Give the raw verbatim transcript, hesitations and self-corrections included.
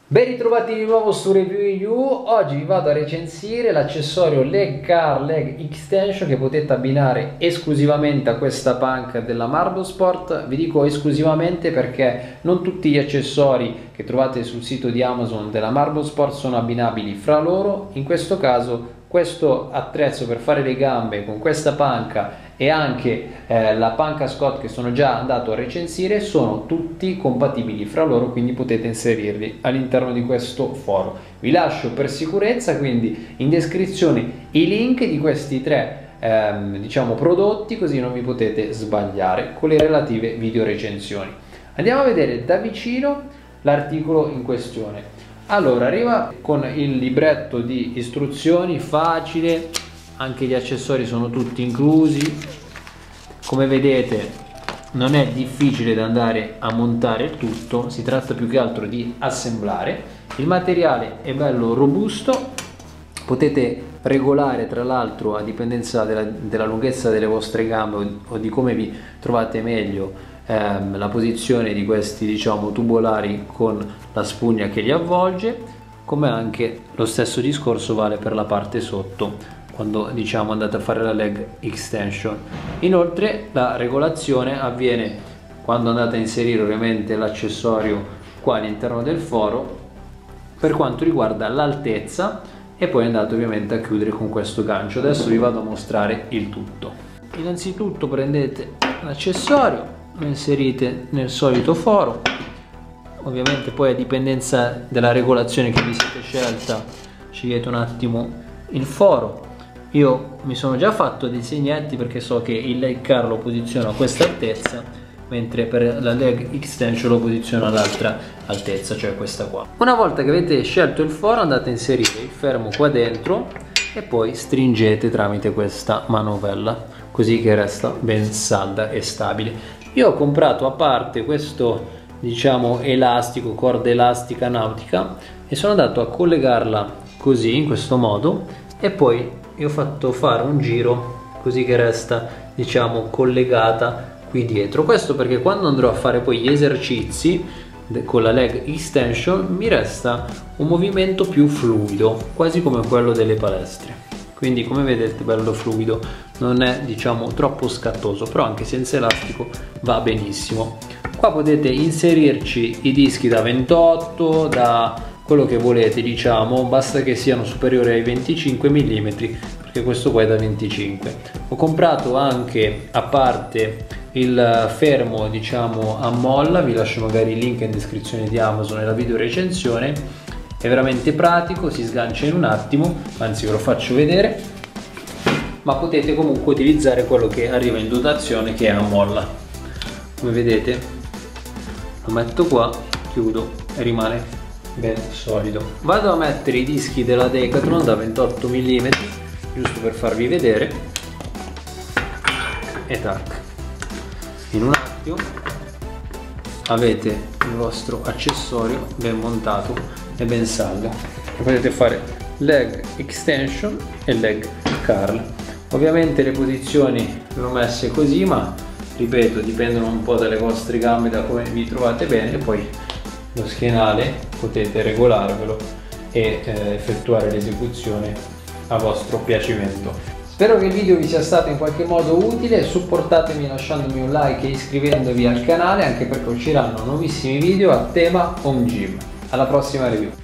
Ben ritrovati di nuovo su Review You. Oggi vi vado a recensire l'accessorio Leg Curl Leg Extension che potete abbinare esclusivamente a questa panca della Marble Sport. Vi dico esclusivamente perché non tutti gli accessori che trovate sul sito di Amazon della Marble Sport sono abbinabili fra loro. In questo caso questo attrezzo per fare le gambe con questa panca e anche eh, la panca Scott che sono già andato a recensire sono tutti compatibili fra loro, quindi potete inserirli all'interno di questo foro. Vi lascio per sicurezza quindi in descrizione i link di questi tre ehm, diciamo prodotti, così non vi potete sbagliare con le relative video recensioni. Andiamo a vedere da vicino l'articolo in questione. Allora, arriva con il libretto di istruzioni facile, anche gli accessori sono tutti inclusi. Come vedete non è difficile da andare a montare tutto, si tratta più che altro di assemblare. Il materiale è bello robusto, potete regolare tra l'altro a dipendenza della, della lunghezza delle vostre gambe o, o di come vi trovate meglio ehm, la posizione di questi diciamo tubolari con la spugna che li avvolge, come anche lo stesso discorso vale per la parte sotto quando diciamo andate a fare la leg extension. Inoltre la regolazione avviene quando andate a inserire ovviamente l'accessorio qua all'interno del foro per quanto riguarda l'altezza, e poi andate ovviamente a chiudere con questo gancio. Adesso vi vado a mostrare il tutto. Innanzitutto prendete l'accessorio, lo inserite nel solito foro, ovviamente poi a dipendenza della regolazione che vi siete scelta scegliete un attimo il foro. Io mi sono già fatto dei segnetti perché so che il leg curl lo posiziono a questa altezza, mentre per la leg extension lo posiziono all'altra altezza, cioè questa qua. Una volta che avete scelto il foro andate a inserire il fermo qua dentro e poi stringete tramite questa manovella, così che resta ben salda e stabile. Io ho comprato a parte questo diciamo elastico, corda elastica nautica, e sono andato a collegarla così in questo modo e poi io ho fatto fare un giro così che resta diciamo collegata qui dietro. Questo perché quando andrò a fare poi gli esercizi con la leg extension mi resta un movimento più fluido, quasi come quello delle palestre. Quindi come vedete bello fluido, non è diciamo troppo scattoso, però anche senza elastico va benissimo. Qua potete inserirci i dischi da ventotto, da quello che volete diciamo, basta che siano superiori ai venticinque millimetri, perché questo qua è da venticinque. Ho comprato anche a parte il fermo diciamo a molla, vi lascio magari il link in descrizione di Amazon e la video recensione. È veramente pratico, si sgancia in un attimo, anzi ve lo faccio vedere, ma potete comunque utilizzare quello che arriva in dotazione che è a molla. Come vedete lo metto qua, chiudo e rimane ben solido. Vado a mettere i dischi della Decathlon da ventotto millimetri giusto per farvi vedere e tac, in un attimo avete il vostro accessorio ben montato e ben saldo e potete fare leg extension e leg curl. Ovviamente le posizioni le ho messe così, ma ripeto dipendono un po' dalle vostre gambe, da come vi trovate bene, e poi lo schienale potete regolarvelo e eh, effettuare l'esecuzione a vostro piacimento. Spero che il video vi sia stato in qualche modo utile, supportatemi lasciandomi un like e iscrivendovi al canale, anche perché usciranno nuovissimi video a tema home gym. Alla prossima review!